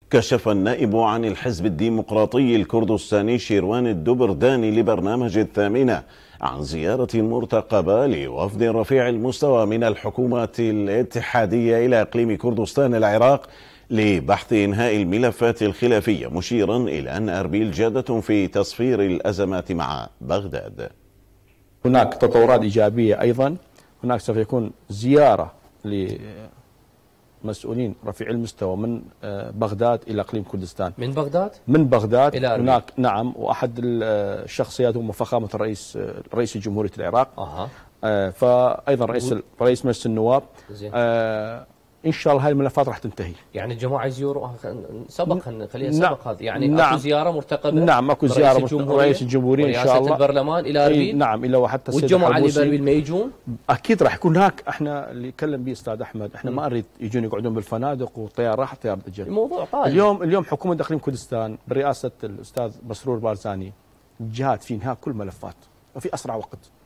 كشف النائب عن الحزب الديمقراطي الكردستاني شيروان الدبرداني لبرنامج الثامنة عن زيارة مرتقبة لوفد رفيع المستوى من الحكومة الاتحادية إلى إقليم كردستان العراق لبحث إنهاء الملفات الخلافية، مشيرا إلى أن أربيل جادة في تصفير الأزمات مع بغداد. هناك تطورات إيجابية أيضا. هناك سوف يكون زيارة لمسؤولين رفيع المستوى من بغداد إلى إقليم كردستان. من بغداد؟ من بغداد إلى أربيل. هناك نعم، وأحد الشخصيات هم فخامة رئيس جمهورية العراق. فأيضا رئيس مجلس النواب. إن شاء الله هاي الملفات راح تنتهي. يعني الجماعة يزوروا خلينا سبق هذا، يعني أكو زيارة مرتقبة. نعم أكو زيارة رئيس الجمهورية إن شاء الله، البرلمان إلى أربيل. نعم إلى وحتى السيد والجماعة اللي بأربيل ما يجون؟ أكيد راح يكون هناك. احنا اللي يتكلم به أستاذ أحمد، احنا ما نريد يجون يقعدون بالفنادق والطيار راح طيار اجل. الموضوع طاير. اليوم حكومة إقليم كردستان برئاسة الأستاذ مسرور بارزاني جهات في إنهاء كل ملفات وفي أسرع وقت.